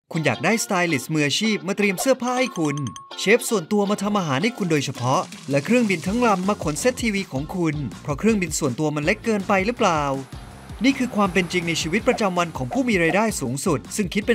คุณอยากได้สไตลิสต์มืออาชีพมาเตรียมเสื้อผ้าให้คุณเชฟส่วนตัวมาทำอาหารให้คุณโดยเฉพาะและเครื่องบินทั้งลำมาขนเซตทีวีของคุณเพราะเครื่องบินส่วนตัวมันเล็กเกินไปหรือเปล่านี่คือความเป็นจริงในชีวิตประจำวันของผู้มีรายได้สูงสุดซึ่งคิดเป็น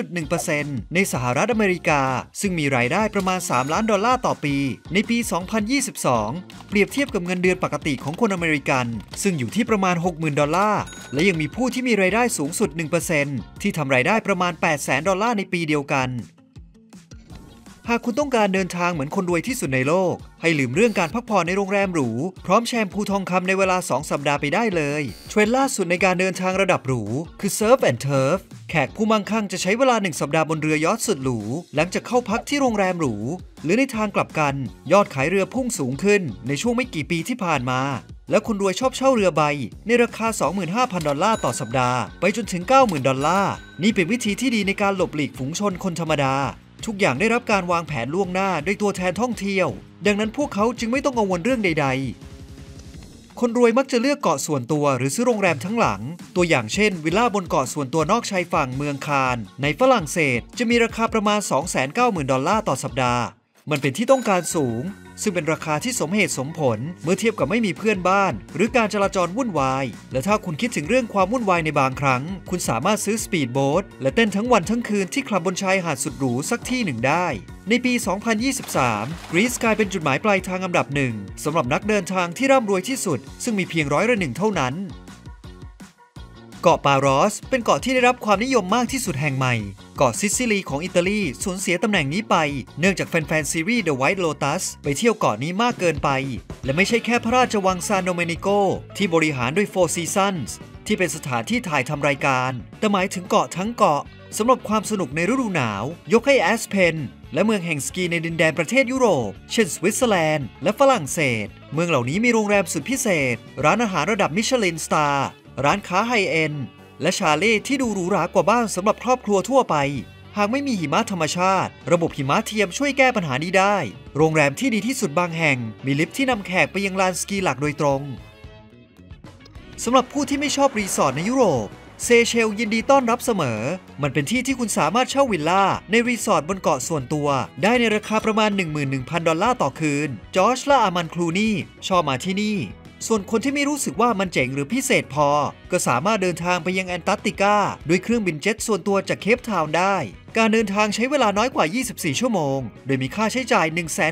0.1% ในสหรัฐอเมริกาซึ่งมีรายได้ประมาณ$3 ล้านต่อปีในปี 2022 เปรียบเทียบกับเงินเดือนปกติของคนอเมริกันซึ่งอยู่ที่ประมาณ$60,000และยังมีผู้ที่มีรายได้สูงสุด 1% ที่ทำรายได้ประมาณ$800,000ในปีเดียวกันหากคุณต้องการเดินทางเหมือนคนรวยที่สุดในโลกให้ลืมเรื่องการพักผ่อนในโรงแรมหรูพร้อมแชมพูทองคำในเวลา2 สัปดาห์ไปได้เลยเทรนด์ล่าสุดในการเดินทางระดับหรูคือ Surf and Turf แขกผู้มั่งคั่งจะใช้เวลา1 สัปดาห์บนเรือยอชต์สุดหรูหลังจากเข้าพักที่โรงแรมหรูหรือในทางกลับกันยอดขายเรือพุ่งสูงขึ้นในช่วงไม่กี่ปีที่ผ่านมาและคนรวยชอบเช่าเรือใบในราคา$25,000ต่อสัปดาห์ไปจนถึง$90,000นี่เป็นวิธีที่ดีในการหลบหลีกฝูงชนคนธรรมดาทุกอย่างได้รับการวางแผนล่วงหน้าโดยตัวแทนท่องเที่ยวดังนั้นพวกเขาจึงไม่ต้องกังวลเรื่องใดๆคนรวยมักจะเลือกเกาะส่วนตัวหรือซื้อโรงแรมทั้งหลังตัวอย่างเช่นวิลล่าบนเกาะส่วนตัวนอกชายฝั่งเมืองคานในฝรั่งเศสจะมีราคาประมาณ$290,000ต่อสัปดาห์มันเป็นที่ต้องการสูงซึ่งเป็นราคาที่สมเหตุสมผลเมื่อเทียบกับไม่มีเพื่อนบ้านหรือการจราจรวุ่นวายและถ้าคุณคิดถึงเรื่องความวุ่นวายในบางครั้งคุณสามารถซื้อสปีดโบ๊ทและเต้นทั้งวันทั้งคืนที่คลับบนชายหาดสุดหรูสักที่หนึ่งได้ในปี 2023 กรีซกลายเป็นจุดหมายปลายทางอันดับหนึ่งสำหรับนักเดินทางที่ร่ำรวยที่สุดซึ่งมีเพียง1%เท่านั้นเกาะปารอสเป็นเกาะที่ได้รับความนิยมมากที่สุดแห่งใหม่เกาะซิซิลีของอิตาลีสูญเสียตำแหน่งนี้ไปเนื่องจากแฟนๆซีรีส์ The White Lotus ไปเที่ยวเกาะนี้มากเกินไปและไม่ใช่แค่พระราชวังซานโดเมนิโกที่บริหารด้วย Four Seasons ที่เป็นสถานที่ถ่ายทำรายการแต่หมายถึงเกาะทั้งเกาะสำหรับความสนุกในฤดูหนาวยกให้แอสเพนและเมืองแห่งสกีในดินแดนประเทศยุโรปเช่นสวิตเซอร์แลนด์และฝรั่งเศสเมืองเหล่านี้มีโรงแรมสุดพิเศษร้านอาหารระดับมิชลินสตาร์ร้านค้าไฮเอ็นด์และชาเล่ที่ดูหรูหรากว่าบ้านสำหรับครอบครัวทั่วไปหากไม่มีหิมะธรรมชาติระบบหิมะเทียมช่วยแก้ปัญหานี้ได้โรงแรมที่ดีที่สุดบางแห่งมีลิฟต์ที่นำแขกไปยังลานสกีหลักโดยตรงสำหรับผู้ที่ไม่ชอบรีสอร์ทในยุโรปเซเชลยินดีต้อนรับเสมอมันเป็นที่ที่คุณสามารถเช่าวิลล่าในรีสอร์ทบนเกาะส่วนตัวได้ในราคาประมาณ$11,000ต่อคืนจอร์จและอามันคลูนี่ชอบมาที่นี่ส่วนคนที่ไม่รู้สึกว่ามันเจ๋งหรือพิเศษพอก็สามารถเดินทางไปยังแอนตาร์กติกาด้วยเครื่องบินเจ็ตส่วนตัวจากเคปทาวน์ได้การเดินทางใช้เวลาน้อยกว่า24ชั่วโมงโดยมีค่าใช้จ่าย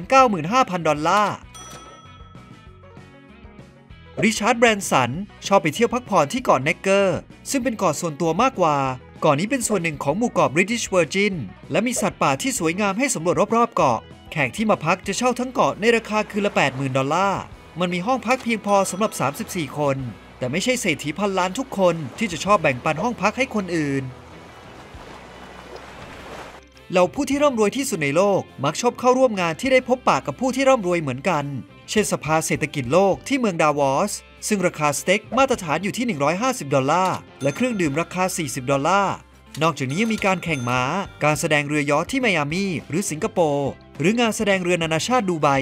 $195,000ริชาร์ดแบรนสันชอบไปเที่ยวพักผ่อนที่เกาะเนกเกอร์ซึ่งเป็นเกาะส่วนตัวมากกว่าเกาะนี้เป็นส่วนหนึ่งของหมู่เกาะ British Virgin และมีสัตว์ป่าที่สวยงามให้สำรวจรอบๆเกาะแขกที่มาพักจะเช่าทั้งเกาะในราคาคืนละ$80,000มันมีห้องพักเพียงพอสำหรับ34คนแต่ไม่ใช่เศรษฐีพันล้านทุกคนที่จะชอบแบ่งปันห้องพักให้คนอื่นเหล่าผู้ที่ร่ำรวยที่สุดในโลกมักชอบเข้าร่วมงานที่ได้พบปะกับผู้ที่ร่ำรวยเหมือนกันเช่นสภาเศรษฐกิจโลกที่เมืองดาวอสซึ่งราคาสเต็กมาตรฐานอยู่ที่$150และเครื่องดื่มราคา$40นอกจากนี้ยังมีการแข่งม้าการแสดงเรือยอชท์ที่ไมอามี่หรือสิงคโปร์หรืองานแสดงเรือนานาชาติดูไบ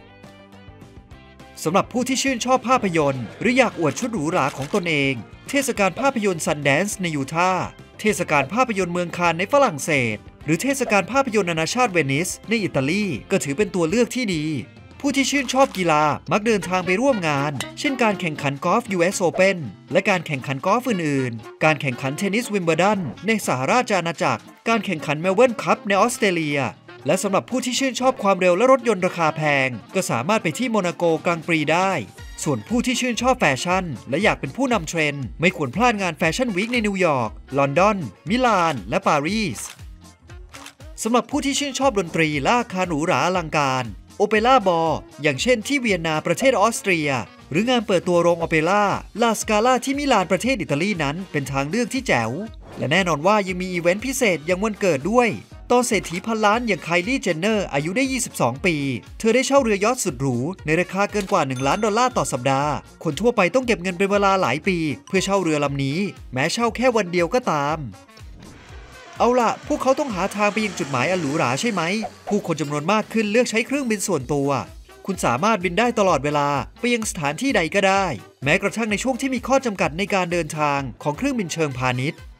สำหรับผู้ที่ชื่นชอบภาพยนตร์หรืออยากอวดชุดหรูหราของตนเองเทศกาลภาพยนตร์ซันแดนซ์ในยูทาห์เทศกาลภาพยนตร์เมืองคานในฝรั่งเศสหรือเทศกาลภาพยนตร์นานาชาติเวนิสในอิตาลีก็ถือเป็นตัวเลือกที่ดีผู้ที่ชื่นชอบกีฬามักเดินทางไปร่วมงานเช่นการแข่งขันกอล์ฟ US Open และการแข่งขันกอล์ฟอื่นๆการแข่งขันเทนนิสวิมเบิลดันในสหราชอาณาจักรการแข่งขันเมลเบิร์นคัพในออสเตรเลียและสำหรับผู้ที่ชื่นชอบความเร็วและรถยนต์ราคาแพงก็สามารถไปที่โมนาโกกลางปีได้ส่วนผู้ที่ชื่นชอบแฟชั่นและอยากเป็นผู้นำเทรนด์ไม่ควรพลาดงานแฟชั่นวีคในนิวยอร์กลอนดอนมิลานและปารีสสำหรับผู้ที่ชื่นชอบดนตรีและอาคารหรูหราอลังการโอเปร่าบอลอย่างเช่นที่เวียนนาประเทศออสเตรียหรืองานเปิดตัวโรงโอเปร่าลาสกาล่าที่มิลานประเทศอิตาลีนั้นเป็นทางเลือกที่แจ๋วและแน่นอนว่ายังมีอีเวนต์พิเศษอย่างวันเกิดด้วยตอนเศรษฐีพันล้านอย่างไคลี่เจนเนอร์อายุได้22ปีเธอได้เช่าเรือยอชต์สุดหรูในราคาเกินกว่า$1 ล้านต่อสัปดาห์คนทั่วไปต้องเก็บเงินเป็นเวลาหลายปีเพื่อเช่าเรือลำนี้แม้เช่าแค่วันเดียวก็ตามเอาล่ะพวกเขาต้องหาทางไปยังจุดหมายอันหรูหราใช่ไหมผู้คนจำนวนมากขึ้นเลือกใช้เครื่องบินส่วนตัวคุณสามารถบินได้ตลอดเวลาไปยังสถานที่ใดก็ได้แม้กระทั่งในช่วงที่มีข้อจำกัดในการเดินทางของเครื่องบินเชิงพาณิชย์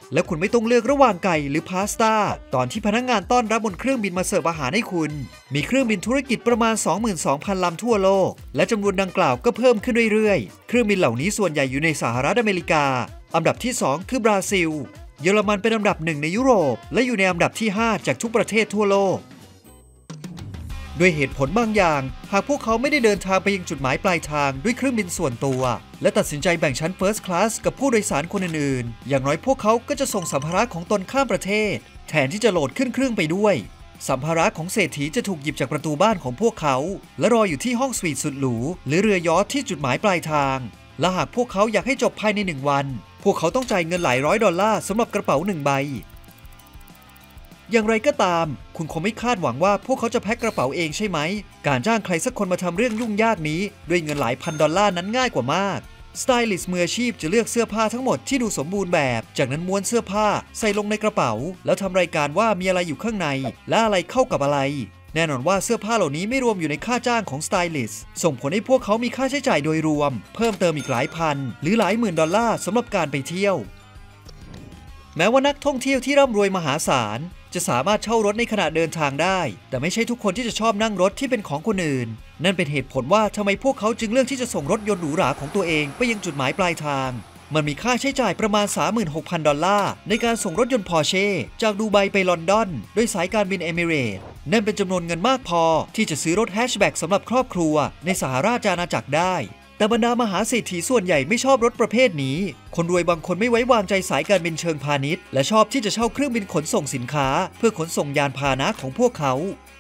และคุณไม่ต้องเลือกระหว่างไก่หรือพาสต้าตอนที่พนักงานต้อนรับบนเครื่องบินมาเสิร์ฟอาหารให้คุณมีเครื่องบินธุรกิจประมาณ 22,000 ลำทั่วโลกและจำนวนดังกล่าวก็เพิ่มขึ้นเรื่อยๆเครื่องบินเหล่านี้ส่วนใหญ่อยู่ในสหรัฐอเมริกาอันดับที่2คือบราซิลเยอรมันเป็นอันดับ1ในยุโรปและอยู่ในอันดับที่5จากทุกประเทศทั่วโลกด้วยเหตุผลบางอย่างหากพวกเขาไม่ได้เดินทางไปยังจุดหมายปลายทางด้วยเครื่องบินส่วนตัวและตัดสินใจแบ่งชั้น First Class กับผู้โดยสารคนอื่นๆอย่างน้อยพวกเขาก็จะส่งสัมภาระของตนข้ามประเทศแทนที่จะโหลดขึ้นเครื่องไปด้วยสัมภาระของเศรษฐีจะถูกหยิบจากประตูบ้านของพวกเขาและรออยู่ที่ห้องสวีทสุดหรูหรือเรือยอชท์ที่จุดหมายปลายทางและหากพวกเขาอยากให้จบภายใน1 วันพวกเขาต้องจ่ายเงินหลายร้อยดอลลาร์สำหรับกระเป๋า1 ใบอย่างไรก็ตามคุณคงไม่คาดหวังว่าพวกเขาจะแพ็คกระเป๋าเองใช่ไหมการจ้างใครสักคนมาทำเรื่องยุ่งยากนี้ด้วยเงินหลายพันดอลลาร์นั้นง่ายกว่ามากสไตลิสต์มืออาชีพจะเลือกเสื้อผ้าทั้งหมดที่ดูสมบูรณ์แบบจากนั้นม้วนเสื้อผ้าใส่ลงในกระเป๋าแล้วทำรายการว่ามีอะไรอยู่ข้างในและอะไรเข้ากับอะไรแน่นอนว่าเสื้อผ้าเหล่านี้ไม่รวมอยู่ในค่าจ้างของสไตลิสต์ส่งผลให้พวกเขามีค่าใช้จ่ายโดยรวมเพิ่มเติมอีกหลายพันหรือหลายหมื่นดอลลาร์สำหรับการไปเที่ยวแม้ว่านักท่องเที่ยวที่ร่ำรวยมหาศาลจะสามารถเช่ารถในขณะเดินทางได้แต่ไม่ใช่ทุกคนที่จะชอบนั่งรถที่เป็นของคนอื่นนั่นเป็นเหตุผลว่าทำไมพวกเขาจึงเลือกที่จะส่งรถยนต์หรูหราของตัวเองไปยังจุดหมายปลายทางมันมีค่าใช้จ่ายประมาณ 36,000 ดอลลาร์ในการส่งรถยนต์พอร์เช่จากดูไบไปลอนดอนโดยสายการบินเอมิเรตส์นั่นเป็นจำนวนเงินมากพอที่จะซื้อรถแฮชแบ็กสำหรับครอบครัวในสหราชอาณาจักรได้แต่บรรดามหาเศรษฐีส่วนใหญ่ไม่ชอบรถประเภทนี้คนรวยบางคนไม่ไว้วางใจสายการบินเชิงพาณิชย์และชอบที่จะเช่าเครื่องบินขนส่งสินค้าเพื่อขนส่งยานพาหนะของพวกเขา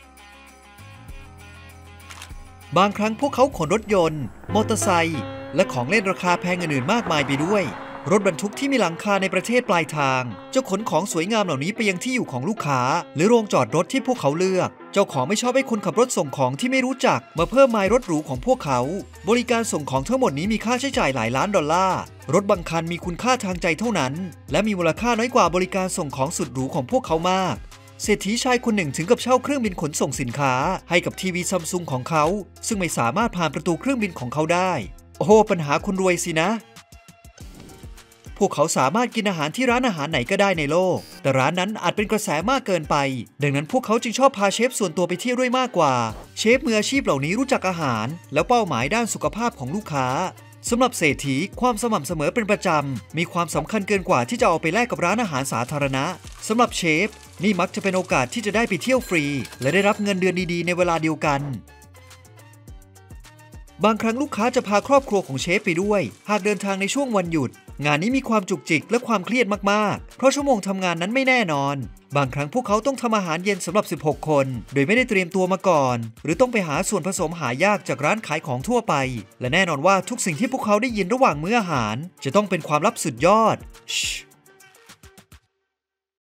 บางครั้งพวกเขาขนรถยนต์มอเตอร์ไซค์และของเล่นราคาแพงอื่นๆมากมายไปด้วยรถบรรทุกที่มีหลังคาในประเทศปลายทางจะขนของสวยงามเหล่านี้ไปยังที่อยู่ของลูกค้าหรือโรงจอดรถที่พวกเขาเลือกเจ้าของไม่ชอบให้คนขับรถส่งของที่ไม่รู้จักมาเพิ่มไมล์รถหรูของพวกเขาบริการส่งของทั้งหมดนี้มีค่าใช้จ่ายหลายล้านดอลลาร์รถบางคันมีคุณค่าทางใจเท่านั้นและมีมูลค่าน้อยกว่าบริการส่งของสุดหรูของพวกเขามากเศรษฐีชายคนหนึ่งถึงกับเช่าเครื่องบินขนส่งสินค้าให้กับทีวีซัมซุงของเขาซึ่งไม่สามารถผ่านประตูเครื่องบินของเขาได้โอ้โหปัญหาคนรวยสินะพวกเขาสามารถกินอาหารที่ร้านอาหารไหนก็ได้ในโลกแต่ร้านนั้นอาจเป็นกระแสมากเกินไปดังนั้นพวกเขาจึงชอบพาเชฟส่วนตัวไปเที่ยวด้วยมากกว่าเชฟมืออาชีพเหล่านี้รู้จักอาหารแล้วเป้าหมายด้านสุขภาพของลูกค้าสำหรับเศรษฐีความสม่ำเสมอเป็นประจำมีความสำคัญเกินกว่าที่จะเอาไปแลกกับร้านอาหารสาธารณะสำหรับเชฟนี่มักจะเป็นโอกาสที่จะได้ไปเที่ยวฟรีและได้รับเงินเดือนดีๆในเวลาเดียวกันบางครั้งลูกค้าจะพาครอบครัวของเชฟไปด้วยหากเดินทางในช่วงวันหยุดงานนี้มีความจุกจิกและความเครียดมากๆเพราะชั่วโมงทำงานนั้นไม่แน่นอนบางครั้งพวกเขาต้องทำอาหารเย็นสำหรับ16 คนโดยไม่ได้เตรียมตัวมาก่อนหรือต้องไปหาส่วนผสมหายากจากร้านขายของทั่วไปและแน่นอนว่าทุกสิ่งที่พวกเขาได้ยินระหว่างมื้ออาหารจะต้องเป็นความลับสุดยอด